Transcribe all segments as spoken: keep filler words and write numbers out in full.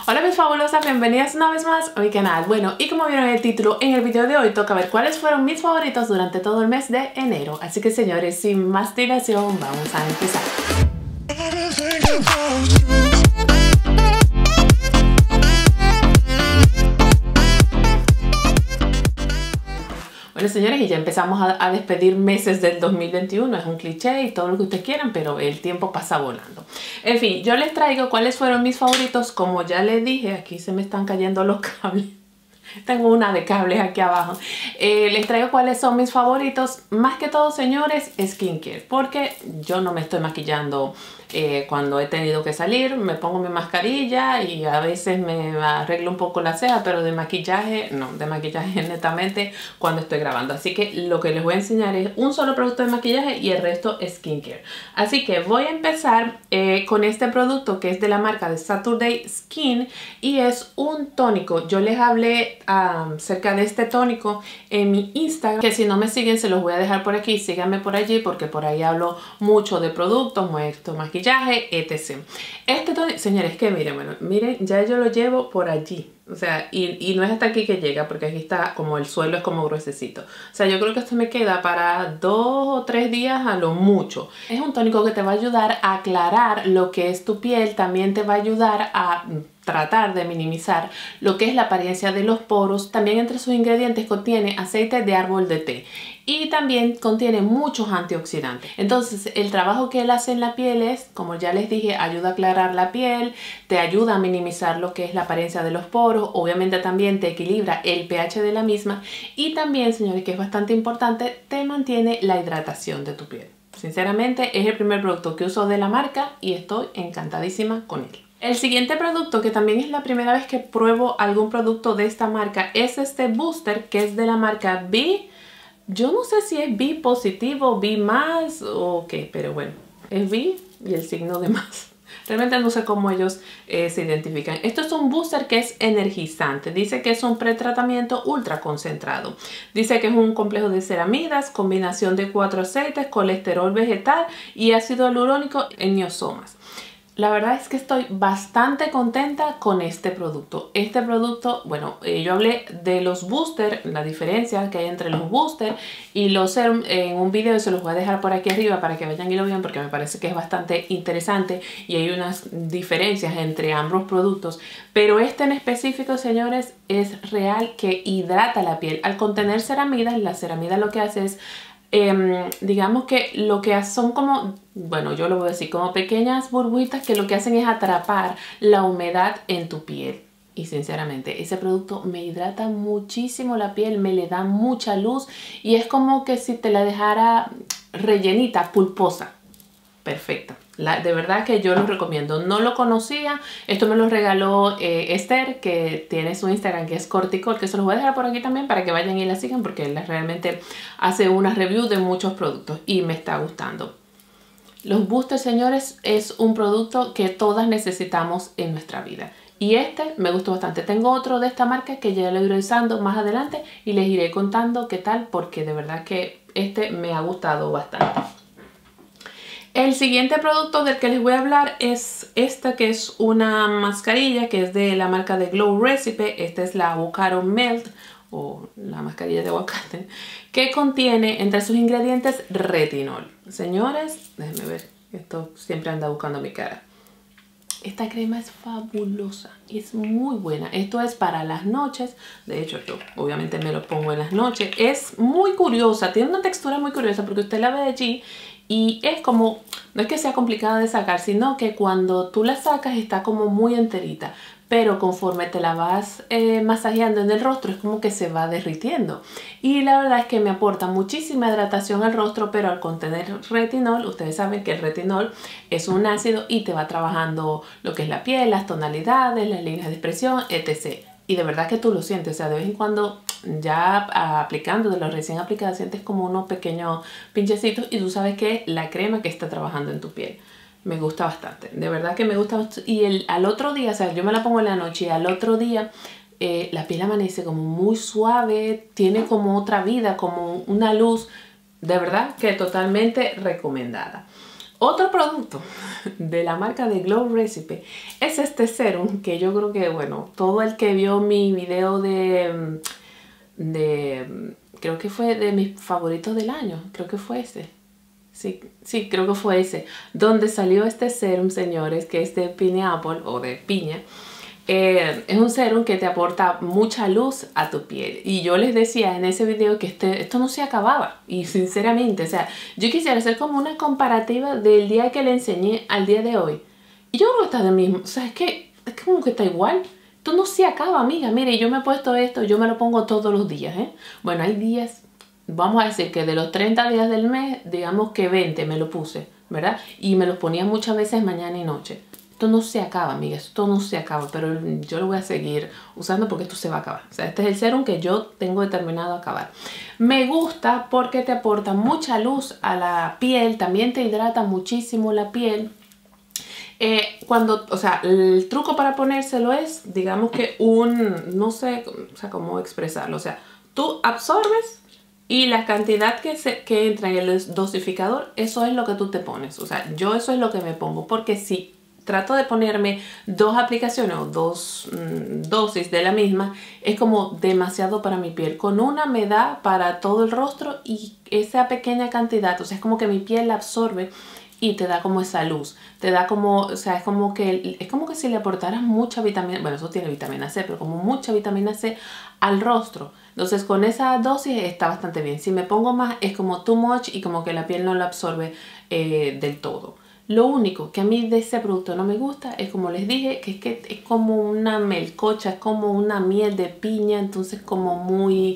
Hola mis fabulosas, bienvenidas una vez más a mi canal. Bueno, y como vieron en el título, en el video de hoy toca ver cuáles fueron mis favoritos durante todo el mes de enero. Así que señores, sin más dilación, vamos a empezar. Bueno señores, y ya empezamos a, a despedir meses del dos mil veintiuno, es un cliché y todo lo que ustedes quieran, pero el tiempo pasa volando. En fin, yo les traigo cuáles fueron mis favoritos. Como ya les dije, aquí se me están cayendo los cables. Tengo una de cables aquí abajo. Eh, les traigo cuáles son mis favoritos. Más que todo, señores, skincare. Porque yo no me estoy maquillando eh, cuando he tenido que salir. Me pongo mi mascarilla y a veces me arreglo un poco la ceja. Pero de maquillaje, no. De maquillaje netamente cuando estoy grabando. Así que lo que les voy a enseñar es un solo producto de maquillaje y el resto skincare. Así que voy a empezar eh, con este producto que es de la marca de Saturday Skin. Y es un tónico. Yo les hablé Um, acerca de este tónico en mi Instagram, que si no me siguen se los voy a dejar por aquí. Síganme por allí porque por ahí hablo mucho de productos, muestro maquillaje, etcétera. Este tónico, señores, que miren, bueno, miren, ya yo lo llevo por allí. O sea, y, y no es hasta aquí que llega, porque aquí está como el suelo es como gruesecito. O sea, yo creo que esto me queda para dos o tres días a lo mucho. Es un tónico que te va a ayudar a aclarar lo que es tu piel. También te va a ayudar a tratar de minimizar lo que es la apariencia de los poros. También entre sus ingredientes contiene aceite de árbol de té. Y también contiene muchos antioxidantes. Entonces el trabajo que él hace en la piel es, como ya les dije, ayuda a aclarar la piel, te ayuda a minimizar lo que es la apariencia de los poros, obviamente también te equilibra el pH de la misma y también, señores, que es bastante importante, te mantiene la hidratación de tu piel. Sinceramente es el primer producto que uso de la marca y estoy encantadísima con él. El siguiente producto, que también es la primera vez que pruebo algún producto de esta marca, es este booster que es de la marca B. Yo no sé si es B positivo, B más o qué, pero bueno, es B y el signo de más. Realmente no sé cómo ellos eh, se identifican. Esto es un booster que es energizante. Dice que es un pretratamiento ultra concentrado. Dice que es un complejo de ceramidas, combinación de cuatro aceites, colesterol vegetal y ácido hialurónico en niasomas. La verdad es que estoy bastante contenta con este producto. Este producto, bueno, eh, yo hablé de los boosters, la diferencia que hay entre los boosters y los serum en un video, y se los voy a dejar por aquí arriba para que vayan y lo vean porque me parece que es bastante interesante y hay unas diferencias entre ambos productos. Pero este en específico, señores, es real que hidrata la piel. Al contener ceramidas, la ceramida lo que hace es Eh, digamos que lo que son como, bueno, yo lo voy a decir, como pequeñas burbujitas que lo que hacen es atrapar la humedad en tu piel. Y sinceramente, ese producto me hidrata muchísimo la piel, me le da mucha luz y es como que si te la dejara rellenita, pulposa. Perfecta. La, de verdad que yo lo recomiendo. No lo conocía. Esto me lo regaló eh, Esther, que tiene su Instagram que es Corticol, que se los voy a dejar por aquí también para que vayan y la sigan porque él realmente hace una review de muchos productos y me está gustando. Los boosters, señores, es un producto que todas necesitamos en nuestra vida. Y este me gustó bastante. Tengo otro de esta marca que ya lo iré usando más adelante y les iré contando qué tal porque de verdad que este me ha gustado bastante. El siguiente producto del que les voy a hablar es esta, que es una mascarilla que es de la marca de Glow Recipe. Esta es la Avocado Melt o la mascarilla de aguacate, que contiene entre sus ingredientes retinol. Señores, déjenme ver, esto siempre anda buscando mi cara. Esta crema es fabulosa y es muy buena. Esto es para las noches. De hecho, yo obviamente me lo pongo en las noches. Es muy curiosa, tiene una textura muy curiosa porque usted la ve de allí y es como, no es que sea complicada de sacar, sino que cuando tú la sacas está como muy enterita. Pero conforme te la vas eh, masajeando en el rostro es como que se va derritiendo. Y la verdad es que me aporta muchísima hidratación al rostro, pero al contener retinol, ustedes saben que el retinol es un ácido y te va trabajando lo que es la piel, las tonalidades, las líneas de expresión, etcétera. Y de verdad que tú lo sientes, o sea, de vez en cuando ya aplicando, de los recién aplicados, sientes como unos pequeños pinchecitos y tú sabes que es la crema que está trabajando en tu piel. Me gusta bastante, de verdad que me gusta. Y el, al otro día, o sea, yo me la pongo en la noche y al otro día eh, la piel amanece como muy suave, tiene como otra vida, como una luz. De verdad que totalmente recomendada. Otro producto de la marca de Glow Recipe es este serum que yo creo que, bueno, todo el que vio mi video de, de creo que fue de mis favoritos del año, creo que fue ese. Sí, sí, creo que fue ese, donde salió este serum, señores, que es de pineapple o de piña. Eh, es un serum que te aporta mucha luz a tu piel. Y yo les decía en ese video que este, esto no se acababa. Y sinceramente, o sea, yo quisiera hacer como una comparativa del día que le enseñé al día de hoy. Y yo creo que está del mismo. O sea, es que es como que está igual. Esto no se acaba, amiga. Mire, yo me he puesto esto, yo me lo pongo todos los días, ¿eh? Bueno, hay días, vamos a decir que de los treinta días del mes, digamos que veinte me lo puse, ¿verdad? Y me lo ponía muchas veces mañana y noche. Esto no se acaba, amiga, esto no se acaba, pero yo lo voy a seguir usando porque esto se va a acabar. O sea, este es el serum que yo tengo determinado a acabar. Me gusta porque te aporta mucha luz a la piel, también te hidrata muchísimo la piel. Eh, cuando, o sea, el truco para ponérselo es, digamos que un, no sé, o sea, cómo expresarlo. O sea, tú absorbes y la cantidad que, se, que entra en el dosificador, eso es lo que tú te pones. O sea, yo eso es lo que me pongo, porque si trato de ponerme dos aplicaciones o dos mmm, dosis de la misma, es como demasiado para mi piel. Con una me da para todo el rostro y esa pequeña cantidad, o sea, es como que mi piel la absorbe y te da como esa luz, te da como, o sea, es como que, es como que si le aportaras mucha vitamina, bueno, eso tiene vitamina C, pero como mucha vitamina C al rostro. Entonces con esa dosis está bastante bien. Si me pongo más es como too much y como que la piel no la absorbe eh, del todo. Lo único que a mí de ese producto no me gusta es, como les dije, que es que es como una melcocha, es como una miel de piña, entonces como muy,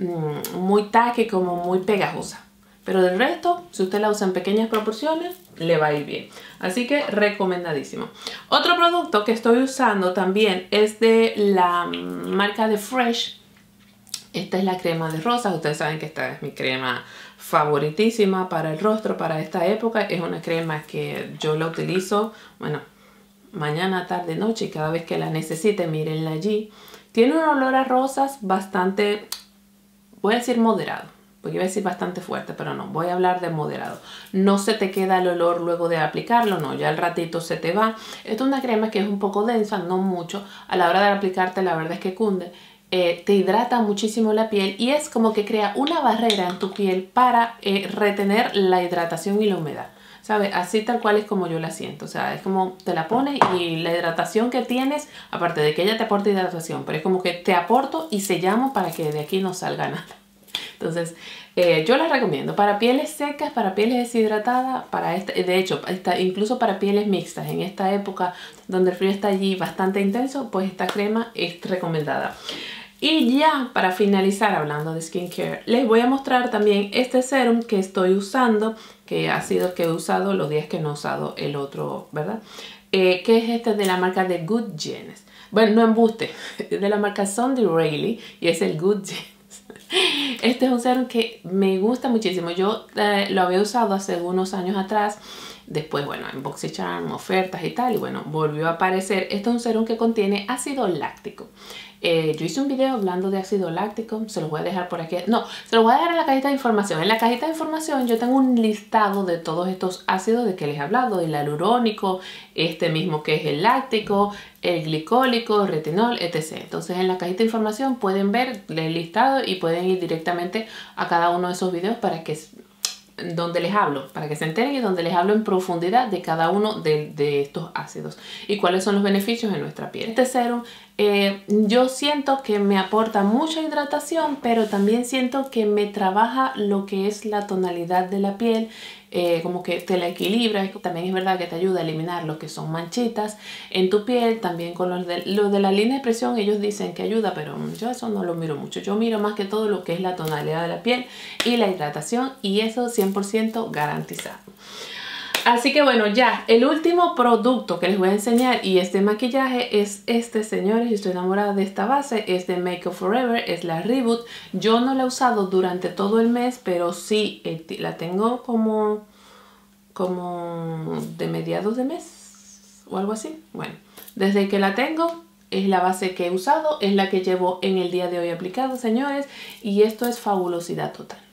muy taque, como muy pegajosa. Pero del resto, si usted la usa en pequeñas proporciones, le va a ir bien. Así que recomendadísimo. Otro producto que estoy usando también es de la marca de Fresh. Esta es la crema de rosas. Ustedes saben que esta es mi crema favoritísima para el rostro, para esta época. Es una crema que yo la utilizo, bueno, mañana, tarde, noche, y cada vez que la necesite, mírenla allí. Tiene un olor a rosas bastante, voy a decir moderado, porque iba a decir bastante fuerte, pero no, voy a hablar de moderado. No se te queda el olor luego de aplicarlo, no, ya al ratito se te va. Esta es una crema que es un poco densa, no mucho. A la hora de aplicarte, la verdad es que cunde. Eh, te hidrata muchísimo la piel y es como que crea una barrera en tu piel para eh, retener la hidratación y la humedad, ¿sabes? Así tal cual es como yo la siento. O sea, es como te la pones y la hidratación que tienes, aparte de que ella te aporta hidratación, pero es como que te aporto y sellamos para que de aquí no salga nada. Entonces, eh, yo la recomiendo para pieles secas, para pieles deshidratadas, para esta, de hecho, esta, incluso para pieles mixtas. En esta época donde el frío está allí bastante intenso, pues esta crema es recomendada. Y ya para finalizar, hablando de skincare, les voy a mostrar también este serum que estoy usando, que ha sido el que he usado los días que no he usado el otro, ¿verdad? Eh, que es este de la marca de Good Genes. Bueno, no embuste, de la marca Sunday Riley y es el Good Genes. Este es un serum que me gusta muchísimo. Yo eh, lo había usado hace unos años atrás. Después, bueno, en BoxyCharm, ofertas y tal. Y bueno, volvió a aparecer. Este es un serum que contiene ácido láctico. Eh, yo hice un video hablando de ácido láctico. Se los voy a dejar por aquí. No, se los voy a dejar en la cajita de información. En la cajita de información yo tengo un listado de todos estos ácidos de que les he hablado. El hialurónico, este mismo que es el láctico, el glicólico, retinol, etcétera. Entonces en la cajita de información pueden ver el listado y pueden ir directamente a cada uno de esos videos para que, donde les hablo, para que se enteren y donde les hablo en profundidad de cada uno de, de estos ácidos y cuáles son los beneficios en nuestra piel. Este serum eh, yo siento que me aporta mucha hidratación, pero también siento que me trabaja lo que es la tonalidad de la piel. Eh, como que te la equilibra. También es verdad que te ayuda a eliminar lo que son manchitas en tu piel. También con lo de, lo de la línea de expresión ellos dicen que ayuda, pero yo eso no lo miro mucho. Yo miro más que todo lo que es la tonalidad de la piel y la hidratación, y eso cien por ciento garantizado. Así que bueno, ya el último producto que les voy a enseñar y este maquillaje es este, señores. Yo estoy enamorada de esta base, es de Make Up For Ever, es la Reboot. Yo no la he usado durante todo el mes, pero sí eh, la tengo como, como de mediados de mes o algo así. Bueno, desde que la tengo es la base que he usado, es la que llevo en el día de hoy aplicado, señores, y esto es fabulosidad total.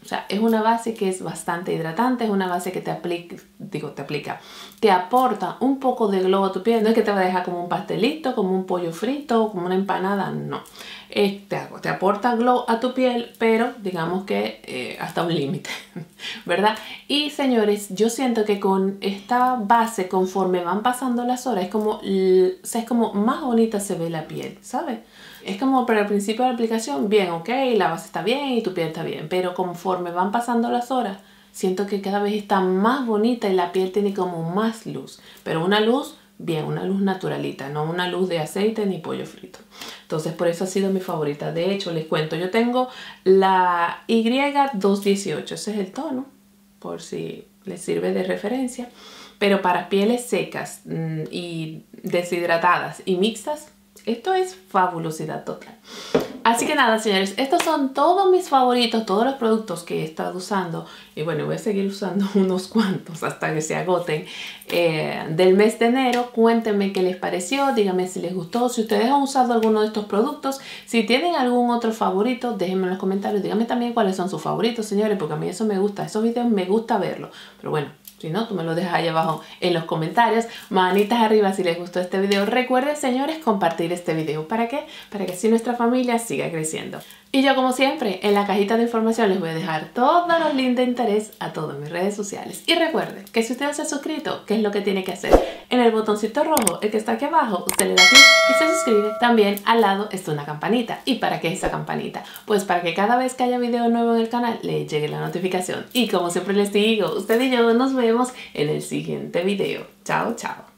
O sea, es una base que es bastante hidratante, es una base que te aplica, digo, te aplica, te aporta un poco de glow a tu piel. No es que te va a dejar como un pastelito, como un pollo frito, como una empanada, no. Es, te, te aporta glow a tu piel, pero digamos que eh, hasta un límite, ¿verdad? Y señores, yo siento que con esta base, conforme van pasando las horas, es como, o sea, es como más bonita se ve la piel, ¿sabes? Es como para el principio de la aplicación, bien, ok, la base está bien y tu piel está bien, pero conforme van pasando las horas, siento que cada vez está más bonita y la piel tiene como más luz, pero una luz, bien, una luz naturalita, no una luz de aceite ni pollo frito. Entonces por eso ha sido mi favorita. De hecho, les cuento, yo tengo la Y doscientos dieciocho, ese es el tono, por si les sirve de referencia, pero para pieles secas mmm, y deshidratadas y mixtas, esto es fabulosidad total. Así que nada, señores, estos son todos mis favoritos, todos los productos que he estado usando. Y bueno, voy a seguir usando unos cuantos hasta que se agoten eh, del mes de enero. Cuéntenme qué les pareció, díganme si les gustó, si ustedes han usado alguno de estos productos. Si tienen algún otro favorito, déjenme en los comentarios. Díganme también cuáles son sus favoritos, señores, porque a mí eso me gusta. Esos videos me gusta verlos. Pero bueno, si no, tú me lo dejas ahí abajo en los comentarios. Manitas arriba si les gustó este video. Recuerden, señores, compartir este video. ¿Para qué? Para que así nuestra familia siga creciendo. Y yo, como siempre, en la cajita de información les voy a dejar todos los links de interés a todas mis redes sociales. Y recuerden que si usted no se ha suscrito, ¿qué es lo que tiene que hacer? En el botoncito rojo, el que está aquí abajo, usted le da clic y se suscribe. También al lado está una campanita. ¿Y para qué es esa campanita? Pues para que cada vez que haya video nuevo en el canal le llegue la notificación. Y como siempre les digo, usted y yo nos vemos en el siguiente video. Chao, chao.